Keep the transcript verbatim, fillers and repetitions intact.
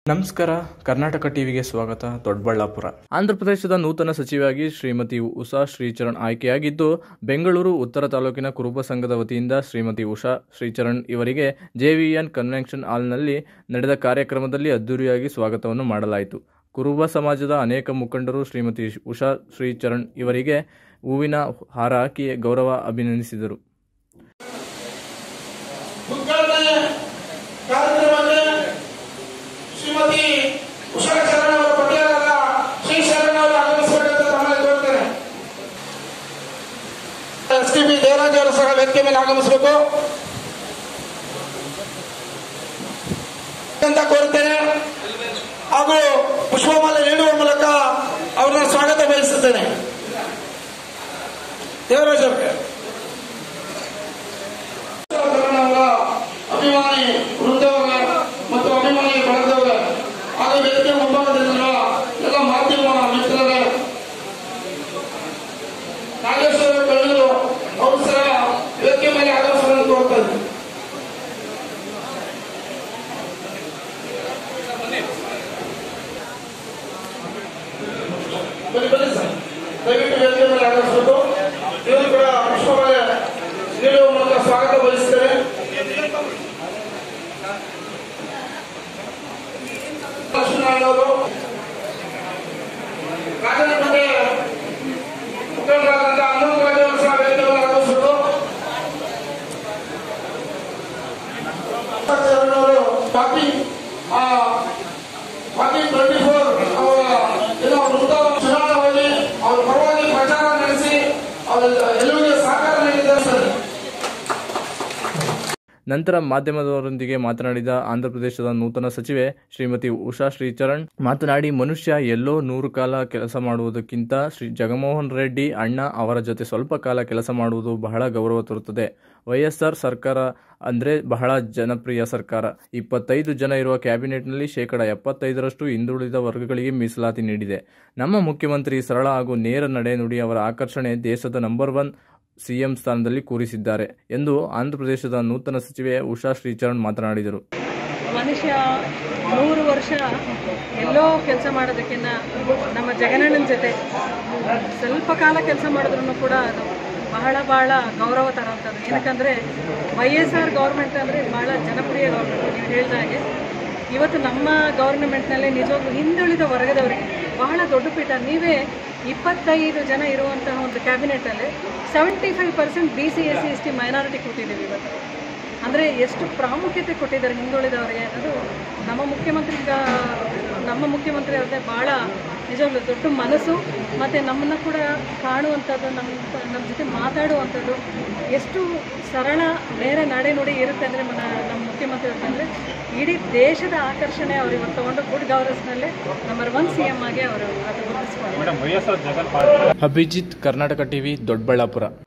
ನಮಸ್ಕಾರ. ಕರ್ನಾಟಕ ಟಿವಿಗೆ ಸ್ವಾಗತ. ದೊಡ್ಡಬಳ್ಳಾಪುರ. ಆಂಧ್ರಪ್ರದೇಶದ ನೂತನ ಸಚಿವೆಯಾಗಿ ಶ್ರೀಮತಿ ಉಷಾ ಶ್ರೀಚರಣ್ ಆಯ್ಕೆಯಾಗಿದ್ದು, ಬೆಂಗಳೂರು ಉತ್ತರ ತಾಲೂಕಿನ ಕುರುಬ ಸಂಘದ ವತಿಯಿಂದ ಶ್ರೀಮತಿ ಉಷಾ ಶ್ರೀಚರಣ್ ಇವರಿಗೆ ಜೆವಿಎನ್ ಕನ್ವೆನ್ಷನ್ ಹಾಲ್ನಲ್ಲಿ ನಡೆದ ಕಾರ್ಯಕ್ರಮದಲ್ಲಿ ಅದ್ದೂರಿಯಾಗಿ ಸ್ವಾಗತವನ್ನು ಮಾಡಲಾಯಿತು. ಕುರುಬ ಸಮಾಜದ ಅನೇಕ ಮುಖಂಡರು ಶ್ರೀಮತಿ ಉಷಾ ಶ್ರೀಚರಣ್ ಇವರಿಗೆ ಹೂವಿನ ಹಾರ ಹಾಕಿ ಗೌರವ ಅಭಿನಂದಿಸಿದರು. ಶ್ರೀಮತಿ ಉಷಾ ಶರಣ್ ಅವರ ಪತಿಯಾದ ಶ್ರೀ ಶರಣ್ ಅವರು ಆಗಮಿಸಬೇಕಂತ ತಮ್ಮಲ್ಲಿ ಕೋರ್ತೇನೆ. ಎಸ್ ಟಿ ಬಿ ದೇವರಾಜ್ ಅವರು ಸಹ ವೇದಿಕೆ ಮೇಲೆ ಆಗಮಿಸಬೇಕು ಅಂತ ಕೋರುತ್ತೇನೆ ಹಾಗೂ ಪುಷ್ಪಮಾಲೆ ನೀಡುವ ಮೂಲಕ ಅವರನ್ನ ಸ್ವಾಗತ ಬಯಸುತ್ತೇನೆ. ದೇವರಾಜ್ ಅವರಿಗೆ ಅಭಿಮಾನಿ ವೃಂದವರ ಮತ್ತು ಅಭಿಮಾನಿ ಬಳಗದವರ ಹಾಗೂ ವೇದಿಕೆ ಮುಂಭಾಗದಲ್ಲಿರುವ ಎಲ್ಲ ಮಾಧ್ಯಮ ಮಿತ್ರರೇ, ನಾಗೇಶ್ವರ ಕಣ್ಣೂರು ಅವರು ಸಹ ವೇದಿಕೆ ಮೇಲೆ ಆಗಮಿಸಲು ಕೋರ್ತಾರೆ. ಬನ್ನಿ ಬನ್ನಿ ಸರ್, ದಯವಿಟ್ಟು ವೇದಿಕೆ ಮೇಲೆ ಆಗಮಿಸಬೇಕು. ಇವರು ಕೂಡ ಪುಷ್ಪಮಾಲೆ ನೀಡುವ ಮೂಲಕ ಸ್ವಾಗತ ಬಯಸುತ್ತೇನೆ. ಲಕ್ಷ್ಮೀನಾರಾಯಣವರು ರಾಜನಪೇಟೆ ಮುಖಂಡರಾದಂತಹ ಹನ್ನೊಂದು ರಾಜ್ಯವರು ಸಹ ವೇದಿಕೆಯನ್ನು ಆಗಮಿಸಬೇಕು. ಪಾರ್ಟಿ ಪಾರ್ಟಿ ಟ್ವೆಂಟಿ ಫೋರ್ ಅವರ ಏನೋ ವೃಂದಾವನ ಚುನಾವಣೆಯಲ್ಲಿ ಅವರ ಪರವಾಗಿ ಪ್ರಚಾರ ನಡೆಸಿ ಅವರ ಎಲ್ಲರಿಗೆ ಸಹಕಾರ ನೀಡಿದ್ದಾರೆ. ನಂತರ ಮಾಧ್ಯಮದವರೊಂದಿಗೆ ಮಾತನಾಡಿದ ಆಂಧ್ರಪ್ರದೇಶದ ನೂತನ ಸಚಿವೆ ಶ್ರೀಮತಿ ಉಷಾ ಶ್ರೀಚರಣ್ ಮಾತನಾಡಿ, ಮನುಷ್ಯ ಎಲ್ಲೋ ನೂರು ಕಾಲ ಕೆಲಸ ಮಾಡುವುದಕ್ಕಿಂತ ಶ್ರೀ ಜಗನ್ಮೋಹನ್ ರೆಡ್ಡಿ ಅಣ್ಣ ಅವರ ಜೊತೆ ಸ್ವಲ್ಪ ಕಾಲ ಕೆಲಸ ಮಾಡುವುದು ಬಹಳ ಗೌರವ ತರುತ್ತದೆ. ವೈಎಸ್ಆರ್ ಸರ್ಕಾರ ಅಂದರೆ ಬಹಳ ಜನಪ್ರಿಯ ಸರ್ಕಾರ. ಇಪ್ಪತ್ತೈದು ಜನ ಇರುವ ಕ್ಯಾಬಿನೆಟ್ನಲ್ಲಿ ಶೇಕಡ ಎಪ್ಪತ್ತೈದರಷ್ಟು ಹಿಂದುಳಿದ ವರ್ಗಗಳಿಗೆ ಮೀಸಲಾತಿ ನೀಡಿದೆ. ನಮ್ಮ ಮುಖ್ಯಮಂತ್ರಿ ಸರಳ ಹಾಗೂ ನೇರ ನಡೆನುಡಿ, ಅವರ ಆಕರ್ಷಣೆ ದೇಶದ ನಂಬರ್ ಒನ್ ಸಿಎಂ ಸ್ಥಾನದಲ್ಲಿ ಕೂರಿಸಿದ್ದಾರೆ ಎಂದು ಆಂಧ್ರಪ್ರದೇಶದ ನೂತನ ಸಚಿವೆ ಉಷಾ ಶ್ರೀಚರಣ್ ಮಾತನಾಡಿದರು. ಮನುಷ್ಯ ನೂರು ವರ್ಷ ಎಲ್ಲೋ ಕೆಲಸ ಮಾಡೋದಕ್ಕಿಂತ ನಮ್ಮ ಜಗನಣ್ಣನ ಜೊತೆ ಸ್ವಲ್ಪ ಕಾಲ ಕೆಲಸ ಮಾಡಿದ್ರೂ ಕೂಡ ಅದು ಬಹಳ ಬಹಳ ಗೌರವ ತರೋಂಥದ್ದು. ಏನಕ್ಕಂದರೆ ವೈ ಎಸ್ ಆರ್ ಗೌರ್ಮೆಂಟ್ ಅಂದರೆ ಬಹಳ ಜನಪ್ರಿಯ ಗೌರ್ಮೆಂಟ್. ನೀವು ಹೇಳಿದ ಹಾಗೆ ಇವತ್ತು ನಮ್ಮ ಗೌರ್ಮೆಂಟ್ನಲ್ಲಿ ನಿಜವಾಗ್ಲೂ ಹಿಂದುಳಿದ ವರ್ಗದವರಿಗೆ ಬಹಳ ದೊಡ್ಡ ಪೀಠ. ನೀವೇ ಇಪ್ಪತ್ತೈದು ಜನ ಇರುವಂತಹ ಒಂದು ಕ್ಯಾಬಿನೆಟಲ್ಲಿ seventy five percent B C S C S T minority ಕೊಟ್ಟಿದ್ದೀವಿ ಇವತ್ತು. ಅಂದರೆ ಎಷ್ಟು ಪ್ರಾಮುಖ್ಯತೆ ಕೊಟ್ಟಿದ್ದಾರೆ ಹಿಂದುಳಿದವರಿಗೆ ಅನ್ನೋದು ನಮ್ಮ ಮುಖ್ಯಮಂತ್ರಿ ನಮ್ಮ ಮುಖ್ಯಮಂತ್ರಿ ಅವ್ರದ್ದೇ ಭಾಳ ನಿಜವಾಗ್ಲೂ ದೊಡ್ಡ ಮನಸ್ಸು. ಮತ್ತು ನಮ್ಮನ್ನು ಕೂಡ ಕಾಣುವಂಥದ್ದು, ನಮ್ಮ ನಮ್ಮ ಜೊತೆ ಮಾತಾಡುವಂಥದ್ದು ಎಷ್ಟು ಸರಳ ನೇರ ನಡೆ ನುಡಿ ಇರುತ್ತೆ ಅಂದರೆ ನಮ್ಮ ಮುಖ್ಯಮಂತ್ರಿ ಅಂತಂದರೆ ಇಡೀ ದೇಶದ ಆಕರ್ಷಣೆ ಅವರು ಇವತ್ತು ತೊಗೊಂಡು ಗುಡ್ ಗವರ್ನೆನ್ಸ್ನಲ್ಲಿ ನಂಬರ್ ಒನ್ ಸಿ ಎಂ ಆಗಿ ಅವರು ಅದು ಗುರುತಿಸ್ಕೊಂಡು. ಅಭಿಜಿತ್, ಕರ್ನಾಟಕ ಟಿವಿ, ದೊಡ್ಡಬಳ್ಳಾಪುರ.